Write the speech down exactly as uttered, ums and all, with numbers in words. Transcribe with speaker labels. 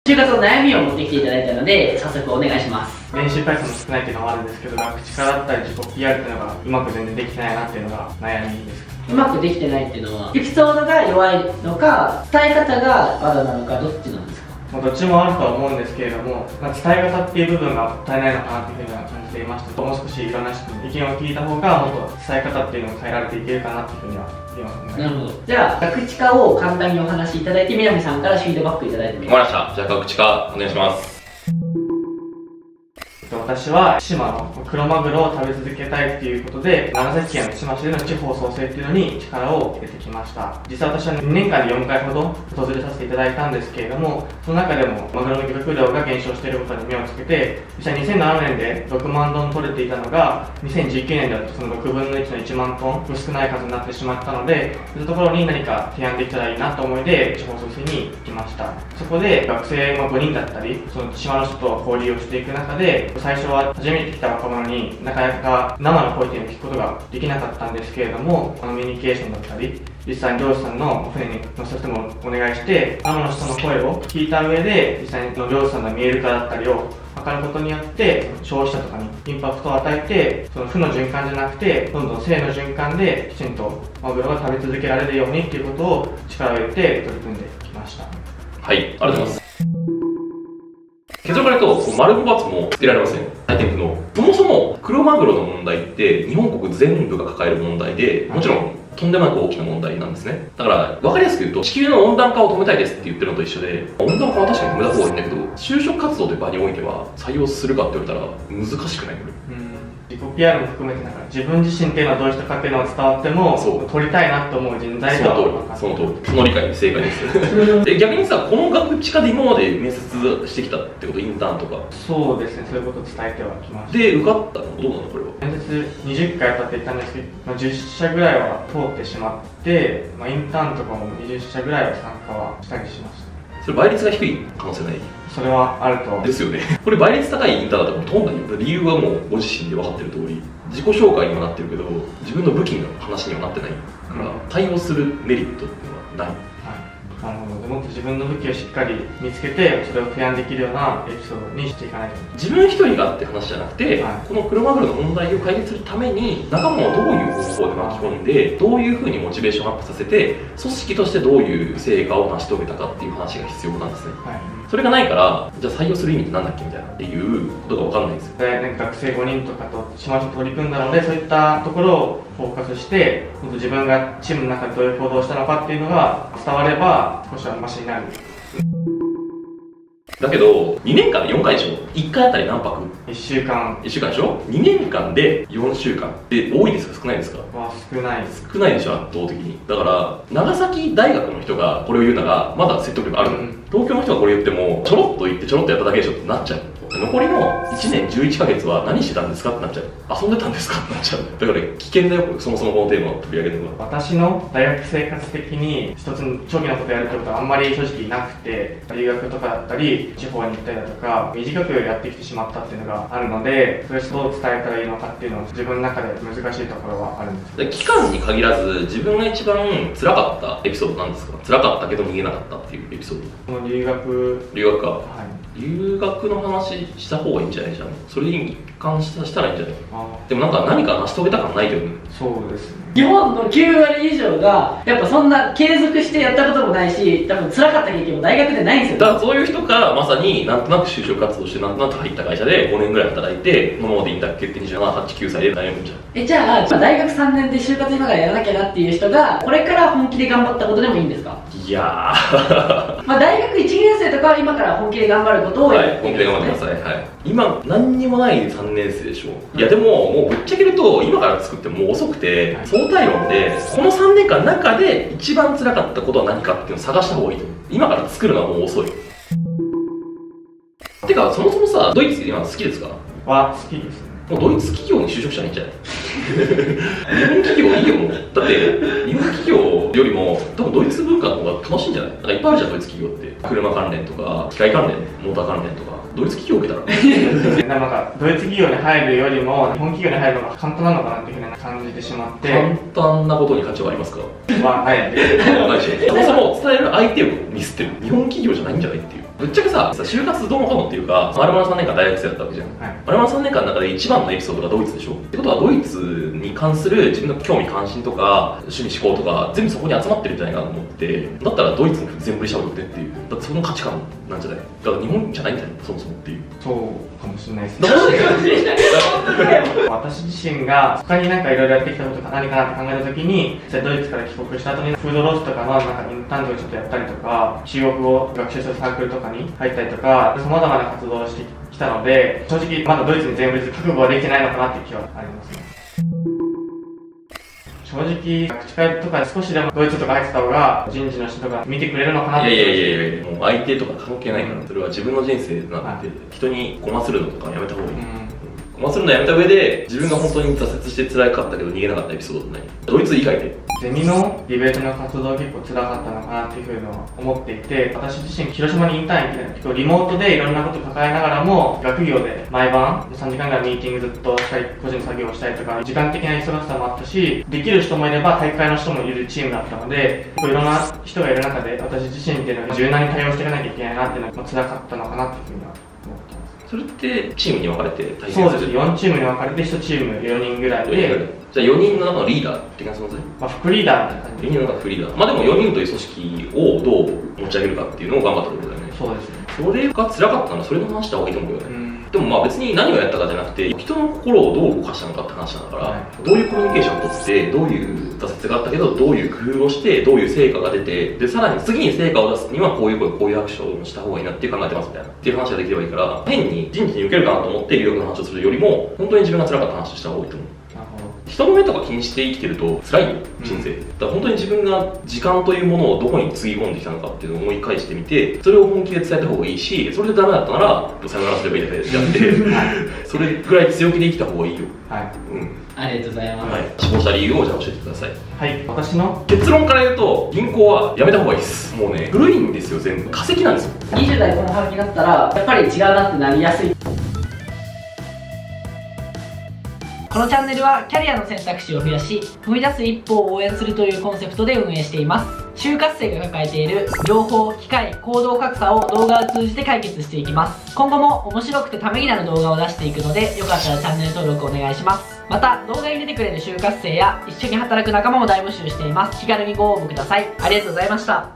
Speaker 1: 就活の悩みを持ってきていただいたので、早速お願いします。
Speaker 2: 練習回数も少ないっていうのもあるんですけど、口からだったり自己 ピーアール っていうのがうまく全然できてないなっていうのが悩みです。
Speaker 1: うまくできてないっていうのは、エピソードが弱いのか、伝え方がまだなのか、どっちなんですか？
Speaker 2: まあどっちもあるとは思うんですけれども、まあ、伝え方っていう部分が足りないのかなというふうには感じていまして、もう少しいろんな人に意見を聞いた方が、もっと伝え方っていうのを変えられていけるかなというふうには言いますね。
Speaker 1: なるほど。じゃあ、ガクチカを簡単にお話しいただいて、南さんからフィードバックいただいてもいいですか？
Speaker 3: わかりました。じゃあ、ガクチカお願いします。
Speaker 2: 私は対馬のクロマグロを食べ続けたいっていうことで、長崎県の対馬市での地方創生っていうのに力を入れてきました。実は私はにねんかんでよんかいほど訪れさせていただいたんですけれども、その中でもマグロの漁獲量が減少していることに目をつけて、実際にせんななねんでろくまんトン取れていたのが、にせんじゅうきゅうねんではそのろくぶんのいちのいちまんトンと少ない数になってしまったので、そういうところに何か提案できたらいいなと思いで地方創生に行きました。そこで学生ごにんだったり、その島の人と交流をしていく中で、最初は初めて来た若者になかなか生の声っていうのを聞くことができなかったんですけれども、コミュニケーションだったり、実際に漁師さんの船に乗せてもお願いして、生の人の声を聞いた上で、実際に漁師さんが見えるかだったりを測ることによって、消費者とかにインパクトを与えて、その負の循環じゃなくて、どんどん正の循環できちんとマグロが食べ続けられるようにっていうことを力を入れて取り組んできました。
Speaker 3: はい、ありがとうございます。結論から言うと、丸ごばつもつけられません。大天狗の。そもそも、クロマグロの問題って、日本国全部が抱える問題で、もちろん、とんでもなく大きな問題なんですね。だから、分かりやすく言うと、地球の温暖化を止めたいですって言ってるのと一緒で、温暖化は確かに止めた方がいいんだけど、就職活動という場においては、採用するかって言われたら、難しくないこれ。うん
Speaker 2: 自己 ピーアール も含めてなんか自分自身っていうのはどういう人かっていうのが伝わっても取りたいなと思う人材が
Speaker 3: その通り、その通り、その理解正解ですで逆にさ、このガクチカで今まで面接してきたってこと、インターンとか
Speaker 2: そうですね、そういうことを伝えてはきました。
Speaker 3: で受かったのどうなのこれは？
Speaker 2: 面接にじゅっかい当たっていたんですけど、まあ、じゅっしゃぐらいは通ってしまって、まあ、インターンとかもにじゅっしゃぐらいは参加はしたりしました。
Speaker 3: それ倍率が低い可能性ない？
Speaker 2: それはあると
Speaker 3: ですよね。これ倍率高いインターンだとほとんどない。理由はもうご自身で分かってる通り、自己紹介にもなってるけど自分の武器の話にはなってないから、対応するメリットっていうのはない。
Speaker 2: なるほど。もっと自分の武器をしっかり見つけて、それを提案できるようなエピソードにしていかないと。
Speaker 3: 自分一人がって話じゃなくて、はい、このクロマグロの問題を解決するために仲間をどういう方法で巻き込んで、どういうふうにモチベーションアップさせて、組織としてどういう成果を成し遂げたかっていう話が必要なんですね。はい、それがないから、じゃあ採用する意味ってなんだっけみたいなっていうことが分かんないんですよ。
Speaker 2: で、なんか学生ごにんとかとしましょう取り組んだので、そういったところをフォーカスして、自分がチームの中でどういう行動をしたのかっていうのが伝われば、少しはマシになる。
Speaker 3: だけど、にねんかんでよんかいでしょ？いっかいあたり何泊？
Speaker 2: いっしゅうかん。
Speaker 3: いっしゅうかんでしょ？にねんかんでよんしゅうかんって多いですか少ないですか？
Speaker 2: まあ少ないです。
Speaker 3: 少ないでしょ、圧倒的に。だから、長崎大学の人がこれを言うなら、まだ説得力あるの。うん、東京の人がこれ言っても、ちょろっと言ってちょろっとやっただけでしょってなっちゃう。残りのいちねんじゅういっかげつは何してたんですかってなっちゃう。遊んでたんですかってなっちゃう。だから危険だよ、そもそもこのテーマを取り上げるのが。
Speaker 2: 私の大学生活的に一つの長期のことをやるってことはあんまり正直なくて、留学とかだったり地方に行ったりだとか短くやってきてしまったっていうのがあるので、それをどう伝えたらいいのかっていうのは自分の中で難しいところはあるんです。
Speaker 3: で期間に限らず自分が一番辛かったエピソードなんですか？辛かったけど逃げなかったっていうエピソード。
Speaker 2: この留学
Speaker 3: 留学か、はい、留学の話した方がいいんじゃないじゃん。それに一貫したしたらいいんじゃない？でもなんか何か成し遂げた感ないけどね。
Speaker 2: そうですね。
Speaker 1: 日本のきゅうわり以上がやっぱそんな継続してやったこともないし、多分辛かった経験も大学でないんですよ。
Speaker 3: だからそういう人がまさになんとなく就職活動してなんとなく入った会社でごねんぐらい働いて、このままでいいんだっけってにじゅうなな、はち、きゅうさいで悩むんじゃん。
Speaker 1: えじゃあ大学さんねんで就活今からやらなきゃなっていう人がこれから本気で頑張ったことでもいいんですか？
Speaker 3: いや
Speaker 1: ーまあ大学いちねん生とかは今から本気で頑張ることをやっていくんですね。
Speaker 3: はい、本気で頑張ってください。はい、今何にもないさんねん生でしょ。いやでももうぶっちゃけると今から作ってももう遅くて、相対論でこのさんねんかんの中で一番辛かったことは何かっていうのを探した方がいいと思う。今から作るのはもう遅い。てかそもそもさ、ドイツ今好きですか？
Speaker 2: は好きですね。
Speaker 3: もうドイツ企業に就職したらいいんじゃない？日本企業いいよもう。だって日本企業よりも多分ドイツ文化の方が楽しいんじゃない？なんかいっぱいあるじゃんドイツ企業って。車関連とか機械関連、モーター関連とかドイツ企業受けたら
Speaker 2: なんかドイツ企業に入るよりも日本企業に入るのが簡単なのかなっていうふうに感じてしまって。
Speaker 3: 簡単なことに価値はありますか？
Speaker 2: はないで
Speaker 3: ないし、そもそも伝える相手をミスってる。日本企業じゃないんじゃないっていう。 ぶっちゃけさ、就活どうのこうのっていうか、まるまるさんねんかん大学生だったわけじゃん。
Speaker 2: はい、
Speaker 3: まるまるさんねんかんの中で一番のエピソードがドイツでしょ。ってことはドイツに関する自分の興味関心とか趣味思考とか全部そこに集まってるんじゃないかなと思って、だったらドイツに全振りしちゃおうってっていう、だってその価値観なんじゃない。だから日本じゃないんじゃないそもそもっていう。
Speaker 2: そうかもしれないです
Speaker 3: どうして
Speaker 2: 私自身が他になんかいろいろやってきたことが何かなって考えたときに、じゃあドイツから帰国した後にフードロスとかのなんかインターンとかちょっとやったりとか、中国語学習するサークルとかに入ったりとか、さまざまな活動をしてきたので、正直まだドイツに全部覚悟はできてないのかなっていう気はありますね。正直、学知会とか少しでもドイツとか入ってた方が人事の人が見てくれるのかなって。
Speaker 3: いやいやいやいや、もう相手とか関係ないから、それは自分の人生なんで、はい、人にごまするのとかやめた方がいい。うんごまするのやめた上で、自分が本当に挫折して辛かったけど逃げなかったエピソードって何？ドイツ以外で
Speaker 2: ゼミのディベートの活動結構辛かったのかなっていうふうに思っていて、私自身広島にインターンに行って、結構リモートでいろんなことを抱えながらも、学業で毎晩さんじかんぐらいミーティングずっとしたり、個人作業をしたりとか、時間的な忙しさもあったし、できる人もいれば大会の人もいるチームだったので、結構いろんな人がいる中で、私自身っていうのが柔軟に対応していかなきゃいけないなっていうのが辛かったのかなっていうふうには思ってます。
Speaker 3: それってチームに分かれて大変
Speaker 2: そうです。よんチームに分かれていちチームよにんぐらいで、
Speaker 3: じゃあよにんの中のリーダー的な存在、
Speaker 2: まあ、副リーダーみたいな感じで、
Speaker 3: よにんの中の副リーダー、まあでもよにんという組織をどう持ち上げるかっていうのを頑張ったってことだよね。
Speaker 2: そうですね。
Speaker 3: それが辛かったらそれの話した方がいいと思うよね。うんでもまあ別に何をやったかじゃなくて、人の心をどう動かしたのかって話なんだから、はい、どういうコミュニケーションをとって、どういう挫折があったけど、どういう工夫をして、どういう成果が出て、で、さらに次に成果を出すにはこういうこと、こういうアクションをした方がいいなっていう考えてますみたいな、っていう話ができればいいから、変に人事に受けるかなと思って有力な話をするよりも、本当に自分が辛かった話をした方がいいと思う。人の目とか気にして生きてると辛いよ、人生、うん、だから本当に自分が時間というものをどこにつぎ込んできたのかっていうのを思い返してみて、それを本気で伝えた方がいいし、それでダメだったならさよならすればいいだけでやってそれぐらい強気で生きた方がいいよ。はい、うん、
Speaker 1: ありがとうございます、
Speaker 3: はい、死亡した理由をじゃあ教えてください。
Speaker 2: はい、私の
Speaker 3: 結論から言うと、銀行はやめた方がいいです。もうね、古いんですよ、全部化石なんですよ。
Speaker 1: にじゅう代後半になったらやっぱり違うなってなりやすい。このチャンネルはキャリアの選択肢を増やし、踏み出す一歩を応援するというコンセプトで運営しています。就活生が抱えている情報、機会、行動格差を動画を通じて解決していきます。今後も面白くてためになる動画を出していくので、よかったらチャンネル登録お願いします。また、動画に出てくれる就活生や一緒に働く仲間も大募集しています。気軽にご応募ください。ありがとうございました。